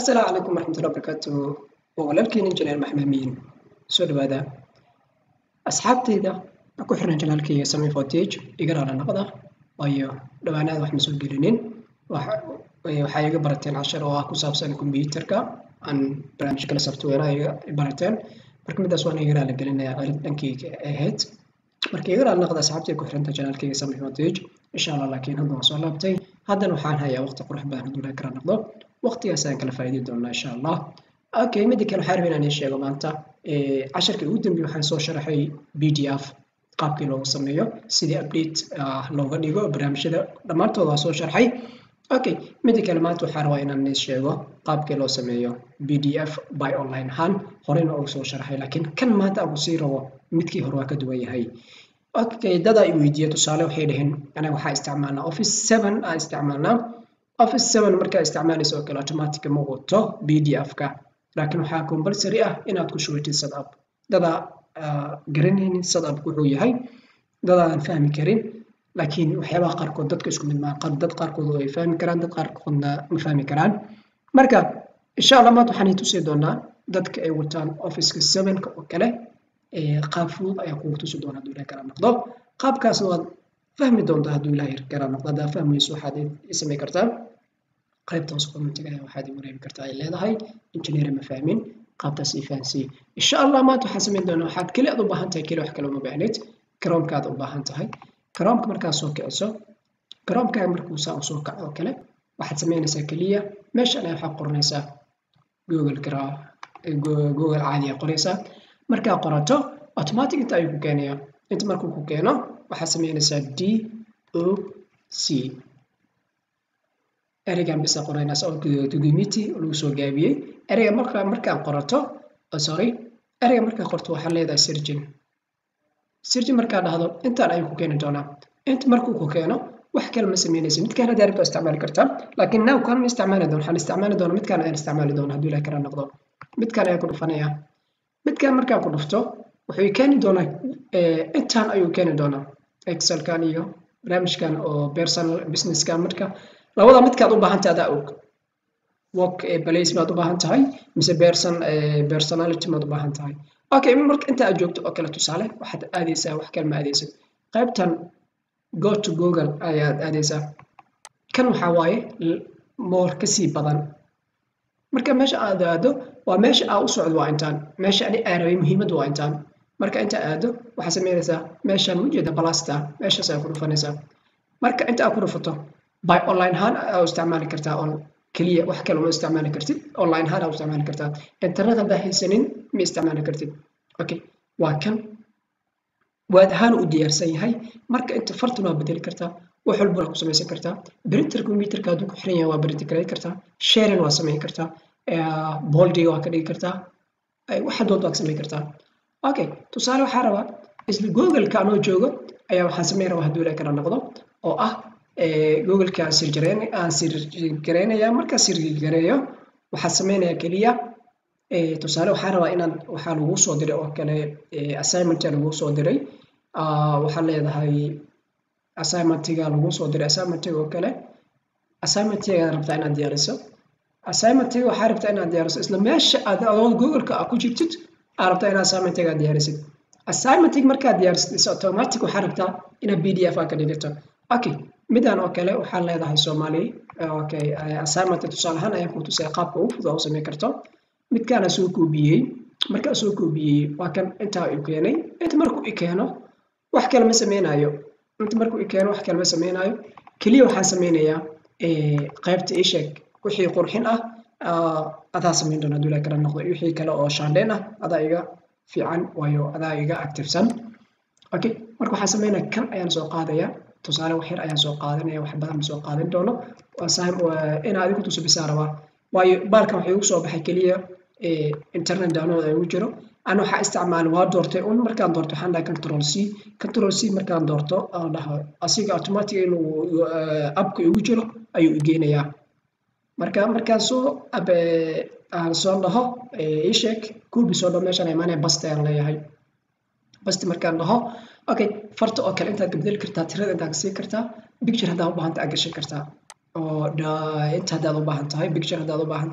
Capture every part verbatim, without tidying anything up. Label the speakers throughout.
Speaker 1: السلام عليكم ورحمة الله وبركاته وغلالكين إنجنير محمامين سو دوادا أصحابتيدا أكو حرنا جلالكي سمي فوتيج يقرأ على نقضة أيو دوانا واحد مسؤول جلينين waxaa iga barateen cashar oo ah ku saabsan kombiyuutarka aan barnaamij kala software iga barateen marka midaas waan iga raali gelinayaa cilad dhankayga ahayd marka iga raali noqda asxaabtay ku xiranta janaalkayga Samir Footage insha Allah laakiin hadda waan soo laabtay haddana waxaan hayaa waqti qurux badan hadduu la kala noqdo waqtigaas aan kala faa'iidi doonaa insha Allah okay mid kale waxaan rabaa inaan sheego maanta ee casharkii ugu dambeeyay waxaan soo sharaxay P D F qaabkii loogu sameeyo sidii update looga dhigo barnaamijyada dhamaantood waan soo sharxay okay mid kale maanta waxaan rabaa inaan is sheego qaabkii loo sameeyo P D F by online han horena oo soo sharaxay laakiin kan maanta aan ku sii rabo midkii hore waa ka duwan yahay okay dada ay weydiiyay tusaale waxay dhaheen anaga waxa isticmaalnaa Office seven aan isticmaalnaa Office seven marka isticmaalayso kale automatic ma wato P D F ka laakiin waxa compulsory ah inaad ku shubatid setup dada garanaynin setup wuxuu yahay dada aan fahmi karin laakiin waxyaabaha qaarkood dadka isku mid ma qad dad qaarkood oo ay fahmi karaan dad qaarkoodna ma fahmi karaan marka insha Allah maanta waxaan tusi doonaa dadka ay wataan Office seven ka oo kale ee qaab fudud ayaa ku tusi doonaa haduu ilaahay kala noqdo qaabkaas waad fahmi doontaa haduu ilaahay kala noqdo hadaa fahmayso waxaad ismay kartaa qaybta hoos commentiga waxaad iimayl kartaa ay leedahay engineer ma fahmin qaabtaas i fahansi insha Allah maanta waxaan sameyn doonaa waxaad kaliya u baahan tahay kaliya wax kale uma baahnid Chrome-kaad u baahan tahay Chrome-ka markaa soo kiciso Chrome-ka markuu saa soo kaco kale waxaad sameynaysaa kaliya meeshan ay waxa qoranaysaa Google Chrome Google caadi ah qoraysaa markaa qorato automatic inta ay ku keenaya inta markuu ku keeno waxaad sameynaysaa D O C ereygan bisa qoranaysaa oo document lagu soo gaabiyay ereyga markaa markaa qorato sorry ereyga markaa qorto waxa leedahay searching sirji markaa dhahdo intaan ay ku keeni doonaa inta markuu ku keeno wax kale ma sameynaysid mid kale daarto isticmaali kartaa laakiin now kan ma isticmaali doono waxaan isticmaali doonaa mid kale aan isticmaali doonaa haduu ilaahay kala noqdo mid kale ayaa ku dhufanaya mid kale markaa ku dhufto wuxuu keeni doonaa ee intaan ayuu keeni doonaa Excel kan iyo barnaamijkan oo personal business kan marka labada mid kaad u baahan tahay adaa og work place ma u baahan tahay mise person personality ma u baahan tahay okay marka inta aad joogto oo kala tusaale waxaad aadaysaa wax kale ma aadaysid qaybtan go to Google ayaad aadaysaa kan waxa waaye more ka sii badan marka meesha aad aado waa meesha aad u socdo waa intaan meesha ani aaray muhiimadu waa intaan marka inta aado waxa sameynaysaa meeshan wajida balasta meesha ay ku dhufanaysaa marka inta aad ku dhufato by online han aad isticmaali kartaa on kaliya wax kale ma isticmaali kartid online han aad isticmaali kartaa internet hada haysanin ma isticmaali kartid okay waa kan waad ahaan u diyaarsan yahay marka inta fartuna bedeli kartaa wax walba ku sameeysan kartaa printer computerka aad ku xiran yahay waa print gareey kartaa sharing waa sameeysan kartaa ee bold waa ka dhigi kartaa ay wax doonto waa sameeysan kartaa okay tusaale waxa rabaa isla Google ka anoo joogo ayaa waxa sameeyay rabaa haduu ilaahay kala noqdo oo ah ee Google ka sir jareen aan sir gareynaya marka sir gareeyo waxa sameeynaya kaliya ee tusaale waxa rabaa inaan waxa lagu soo diray oo kale assignment lagu soo diray ah waxa leedahay assignment-ga lagu soo diray assignment-ga oo kale assignment-ga rabtaa inaad diyaariso assignment-ga waxa rabtaa inaad diyaariso isla meesha aad Google ka ku jirtid aad rabtaa inaad assignment-ga diyaarisid assignment-ga markaad diyaarisid automatic waxa rabtaa inaad P D F ka dhigato okay midaan oo kale waxa leedahay Soomaali okay assignment tusaale ahaan ayaan ku tusay qaabka ugu fudud oo sameyn karto midkaan soo koobiyay marka soo koobiyay waa kan inta uu keenay inta markuu i keeno wax kale ma sameynayo inta markuu i keeno wax kale ma sameynayo kaliya waxa sameynaya ee qaybta ii sheeg wixii qurxin ah adaa sameyn doona haduu ilaahay kala noqdo wixii kale oo shaandeen ah adaa iga fiican waayo adaa iga activesan okay marka waxa sameynaa kan ayaan soo qaadaya tusaale wax yar ayaan soo qaadanaya wax badan soo qaadan doono waa saaim in aad ku tuso bisaaraba waayo baalkan waxa uu soo baxay kaliya ee internet download ay u jiro ana waxa isticmaal waa doortay un markaan doorto waxaan dhahay control C control C markaan doorto aan dhaho asiga automatic inuu app-ka ugu jiro ayuu igeenayaa marka markaan soo ab aan soo dhaho ee sheek kuubi soo dhameeshan ay maana basta aan leeyahay basta markaan dhaho okay farta oo kale inta bedel kartaa tirada inta ka sii kartaa picture hada u baahan tahay gashan kartaa oo inta hadaad u baahan tahay picture hadaad u baahan tahay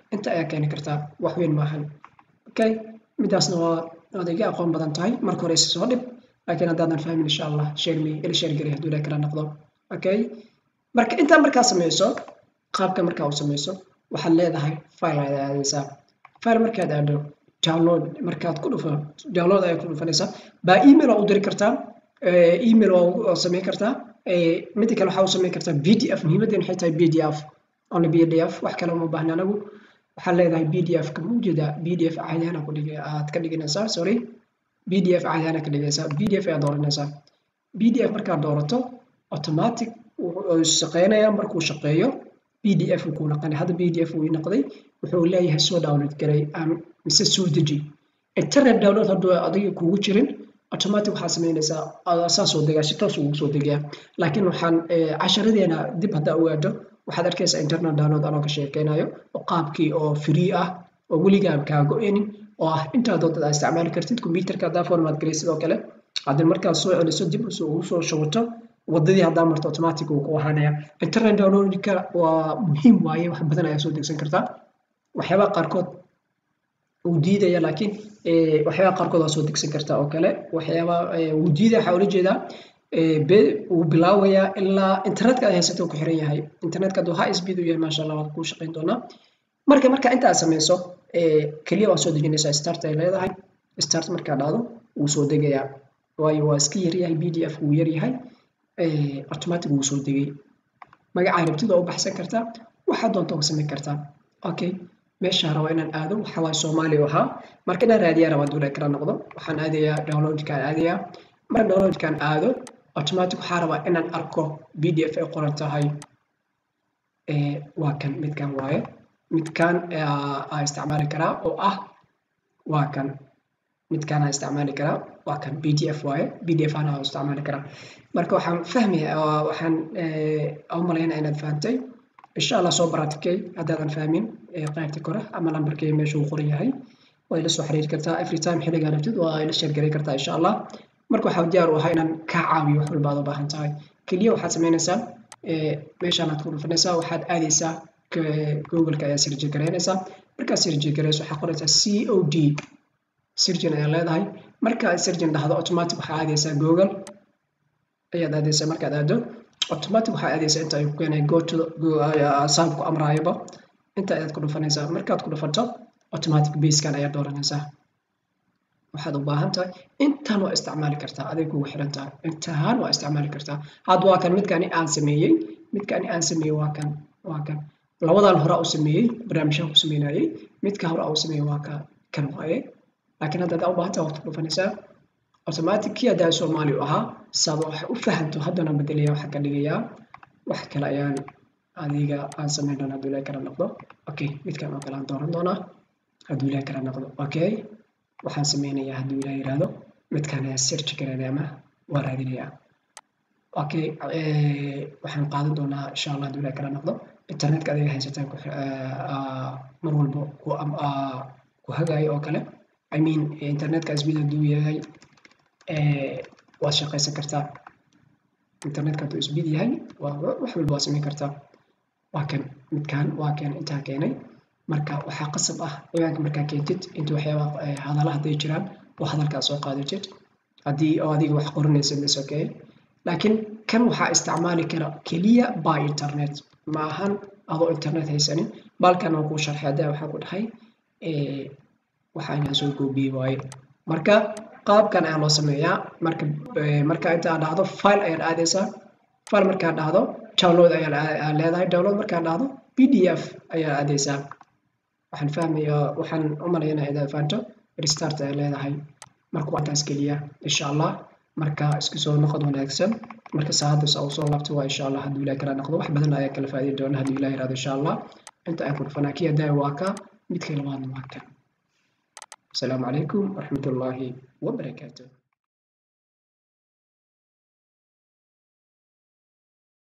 Speaker 1: inta ayaa keeni kartaa wax weyn maahan okay midaasna waa adiga aqoon badan tahay marka hore soo dhib laakiin haddaadan fahmin insha allah share me ila share gari hadduu ilaahay kala noqdo okay marka inta markaa sameyso qaabka markaa u sameyso waxaad leedahay file aad aadaysaa file markaad aado download markaad ku dhufo download ayaa ku dhufanaysaa baa email oo u diri kartaa email oo sameyn kartaa mid kale waxa u sameyn kartaa P D F muhiimadeen waxay tahay P D F on P D F wax kale uma baahna anagu waxaan leedahay P D F ka muujada P D F caadiyan ku dhigay aad ka dhiganaysaa sorry P D F caadiyan ka dhigaysaa P D F ayaa dooranaysaa P D F markaad doorato automatic uu shaqeynaya markuu shaqeeyo P D F ku noqonay hada P D F uu noqday wuxuu leeyahay soo download garay am mise soo deji internet download haduu adiga kugu jirin automatic waxa sameynaysaa asaas oo degaa si toos ugu soo degaa laakiin waxaan casharadeena dib hada ogaado waxaad arkaysaa internet download anoo ka sheekeynayo oo qaabkii oo free ah oo weligaa ka go'een oo ah inta doonta aad isticmaali kartid computerka da format galay sidoo kale hadii markaa soo celiso dib u soo shubato wadadii hadaa marto automatic uu ku ahaanaya internet downloadka waa muhiim waaye wax badan ayaa soo degsan kartaa waxyaaba qaarkood uu diidaya laakiin ee waxyaaba qaarkood waa soo degsan kartaa oo kale waxyaaba uu diidaya waxa ula jeedaa ee uu bilaawaya ilaa internetka ay haysato ku xiran yahay internetka doo high speed u yahay ma sha Allah waa ku shaqeyn doonaa marka marka inta aad sameyso ee kaliya waa soo dejinaysaa start ay leedahay start marka dhacdo uu soo degaya waayo waa iska yar yahay P D F uu yar yahay ee automatic uu soo degay magaca rabtida oo baxsan kartaa waxa doonto oo sameyn kartaa okay meesha rabo inaan aado waxa waa Soomaali waxa marka inaan raadiyo rabo dulay kara noqdo waxaan aadayaa download ka aadayaa marka download kan aado automatic waxa rabo inaan arko P D F ay qoran tahay ee waa kan midkan waaye midkan aa isticmaali karaa oo ah waa kan midkan aa isticmaali karaa waa kan P D F waaye P D F ana isticmaali karaa marka waxaan fahmayaa waxaan ee u maleynaa inaad fahantay insha Allah soo baratikay hadaadan fahmin qaybta kore ama lambarkii meesha uu qoran yahay way la soo xiriir kartaa every time xiliga rabtid waa ila share garay kartaa insha Allah marka waxaan diyaar u ahay inaan ka caawiyo wax walba aad u baahan tahay kaliya waxaad sameynaysaa ee meeshaan aad ku dhufanaysaa waxaad aadaysaa Google ka ayaa search gareynaysaa marka search gareyso waxa qoraysaa C O D search ayaa leedahay marka search dhahdo automatic waxa aadaysaa Google ayaad aadaysaa marka aad aado automatic waxa aadaysaa inta ay ku keenay go to saabku amraayaba inta aad ku dhufanaysaa markaad ku dhufato automatic base kan ayaa dooranaysaa waxaad u baahan tahay intaan waa isticmaali kartaa adiga ugu xiran tahay intaan waa isticmaali kartaa had waa kan midkani aan sameeyay midkani aan sameeyay waa kan waa kan labadan hore u sameeyay barnaamijkan ku sameeyay midka hore u sameeyay waa ka kan waaye laakiin hadda aad u baahan tahay ku dhufanaysaa automatic kii adaa Soomaali aha sabab wax u fahanto hadana bedeliya waxa ka dhigayaa wax kale ayaan adiga aan sameyn doonaa haduu ilaahay kala noqdo okay midkan oo kale aan dooran doonaa haduu ilaahay kala noqdo okay waxaan sameynayaa haduu ilaahay yiraahdo midkan ayaa search gareynaya ama waa raadinayaa okay ee waxaan qaadan doonaa insha Allah haduu ilaahay kala noqdo internetka adiga haysataan ku mar walba ku ku hagayo oo kale I mean internetka speed haduu yahay ee waa shaqeysan kartaa internetka haduu speed yahay waa wax walba sameyn kartaa waa kan midkan waa kan inta keenay marka waxa qasab ah ogaanka marka keentid inta waxyaaba hadalaha day jiraan oo hadalka soo qaadatid hadii oo adiga wax qoranaysa is okay laakiin kan waxa isticmaali kara kaliya by internet ma ahan adoo internet haysanin balkan oo ku sharxadaa waxa ku dhahay ee waxa inaan soo goobiyay waaye marka qaabkan ayaa loo sameeyaa marka marka inta aad dhahdo file ayaad aadaysaa file marka aad dhahdo download ayaa leedahay download marka aad dhahdo P D F ayaa aadaysaa waxaan fahmayaa waxaan u maleynayaa inaad fahanto restart ayaa leedahay marka waa taas kaliya insha Allah marka isku soo noqod wanaagsan marka saacada soo soo laabto waa insha Allah haduu ilaahay kala noqdo wax badan ayaa kala faa'iido doona haduu ilaahay raado insha Allah inta ay ku fanaakiya daa waa ka mid kale waa ka السلام عليكم ورحمة الله وبركاته.